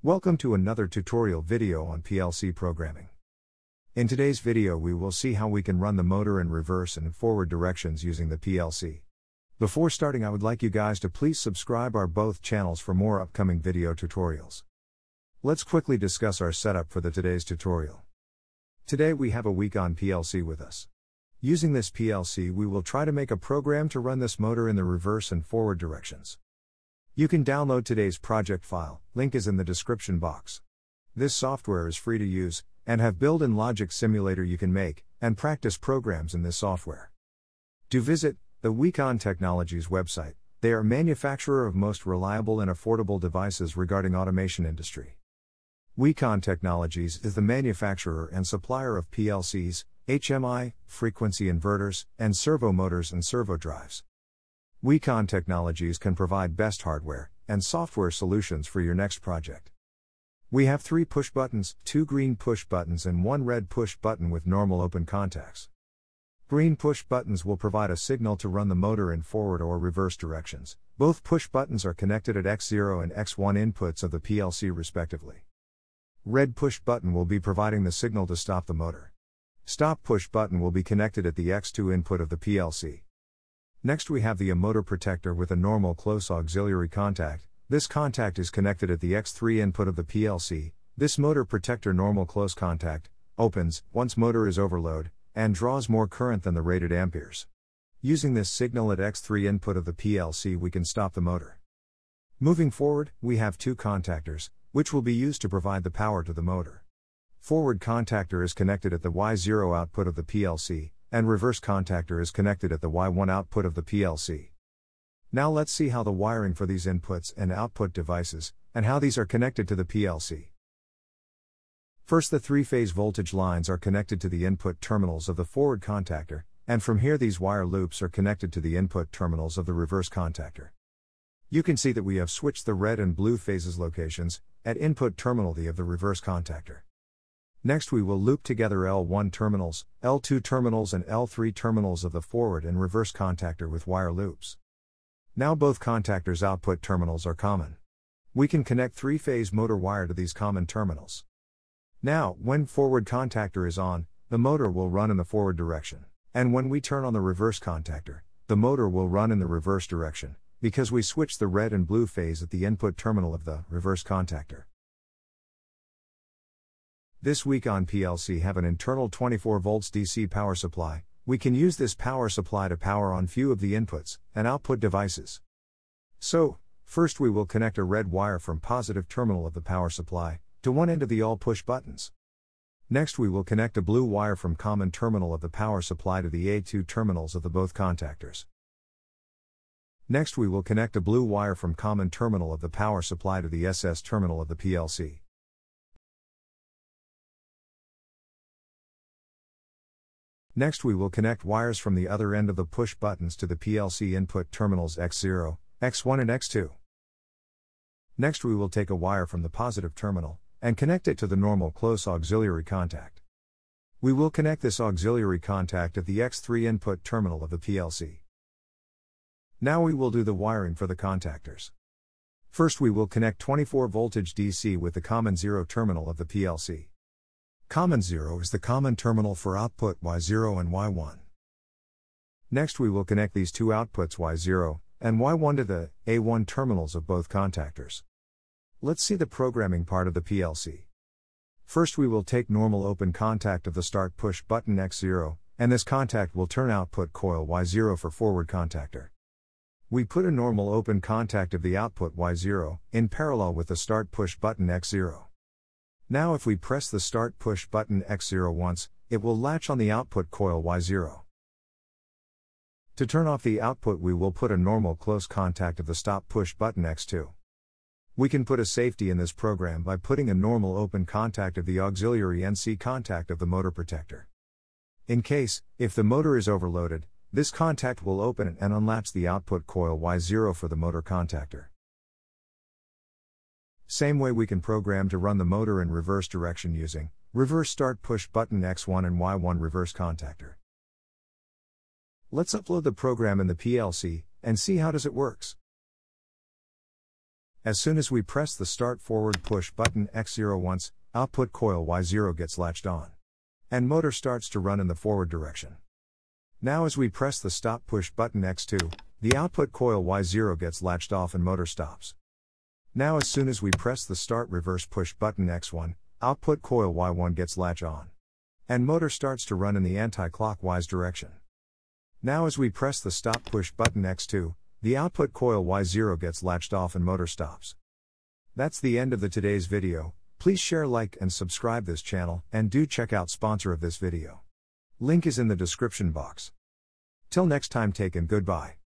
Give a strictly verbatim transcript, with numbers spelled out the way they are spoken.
Welcome to another tutorial video on P L C programming. In today's video we will see how we can run the motor in reverse and forward directions using the P L C. Before starting, I would like you guys to please subscribe our both channels for more upcoming video tutorials. Let's quickly discuss our setup for the today's tutorial. Today we have a WECON P L C with us. Using this P L C we will try to make a program to run this motor in the reverse and forward directions. You can download today's project file, link is in the description box. This software is free to use, and have built-in logic simulator you can make, and practice programs in this software. Do visit the WECON Technologies website. They are manufacturer of most reliable and affordable devices regarding automation industry. WECON Technologies is the manufacturer and supplier of P L Cs, H M I, frequency inverters, and servo motors and servo drives. WECON Technologies can provide best hardware and software solutions for your next project. We have three push buttons, two green push buttons and one red push button with normal open contacts. Green push buttons will provide a signal to run the motor in forward or reverse directions. Both push buttons are connected at X zero and X one inputs of the P L C respectively. Red push button will be providing the signal to stop the motor. Stop push button will be connected at the X two input of the P L C. Next we have the motor protector with a normal close auxiliary contact. This contact is connected at the X three input of the P L C. This motor protector normal close contact opens once motor is overload and draws more current than the rated amperes. Using this signal at X three input of the P L C we can stop the motor. Moving forward, we have two contactors, which will be used to provide the power to the motor. Forward contactor is connected at the Y zero output of the P L C, and reverse contactor is connected at the Y one output of the P L C. Now let's see how the wiring for these inputs and output devices, and how these are connected to the P L C. First, the three-phase voltage lines are connected to the input terminals of the forward contactor, and from here these wire loops are connected to the input terminals of the reverse contactor. You can see that we have switched the red and blue phases locations at input terminal D of the reverse contactor. Next we will loop together L one terminals, L two terminals and L three terminals of the forward and reverse contactor with wire loops. Now both contactors' output terminals are common. We can connect three-phase motor wire to these common terminals. Now, when forward contactor is on, the motor will run in the forward direction. And when we turn on the reverse contactor, the motor will run in the reverse direction, because we switched the red and blue phase at the input terminal of the reverse contactor. This WECON P L C have an internal twenty-four volts D C power supply. We can use this power supply to power on few of the inputs and output devices. So, first we will connect a red wire from positive terminal of the power supply to one end of the all push buttons. Next we will connect a blue wire from common terminal of the power supply to the A two terminals of the both contactors. Next we will connect a blue wire from common terminal of the power supply to the S S terminal of the P L C. Next we will connect wires from the other end of the push buttons to the P L C input terminals X zero, X one and X two. Next we will take a wire from the positive terminal, and connect it to the normal close auxiliary contact. We will connect this auxiliary contact at the X three input terminal of the P L C. Now we will do the wiring for the contactors. First we will connect twenty-four voltage D C with the common zero terminal of the P L C. Common zero is the common terminal for output Y zero and Y one. Next we will connect these two outputs Y zero and Y one to the A one terminals of both contactors. Let's see the programming part of the P L C. First we will take normal open contact of the start push button X zero, and this contact will turn output coil Y zero for forward contactor. We put a normal open contact of the output Y zero in parallel with the start push button X zero. Now if we press the start push button X zero once, it will latch on the output coil Y zero. To turn off the output we will put a normal close contact of the stop push button X two. We can put a safety in this program by putting a normal open contact of the auxiliary N C contact of the motor protector. In case, if the motor is overloaded, this contact will open and unlatch the output coil Y zero for the motor contactor. Same way we can program to run the motor in reverse direction using reverse start push button X one and Y one reverse contactor. Let's upload the program in the P L C and see how does it works. As soon as we press the start forward push button X zero once, output coil Y zero gets latched on. And motor starts to run in the forward direction. Now as we press the stop push button X two, the output coil Y zero gets latched off and motor stops. Now as soon as we press the start reverse push button X one, output coil Y one gets latch on. And motor starts to run in the anti-clockwise direction. Now as we press the stop push button X two, the output coil Y zero gets latched off and motor stops. That's the end of the today's video. Please share, like and subscribe this channel, and do check out sponsor of this video. Link is in the description box. Till next time, take and goodbye.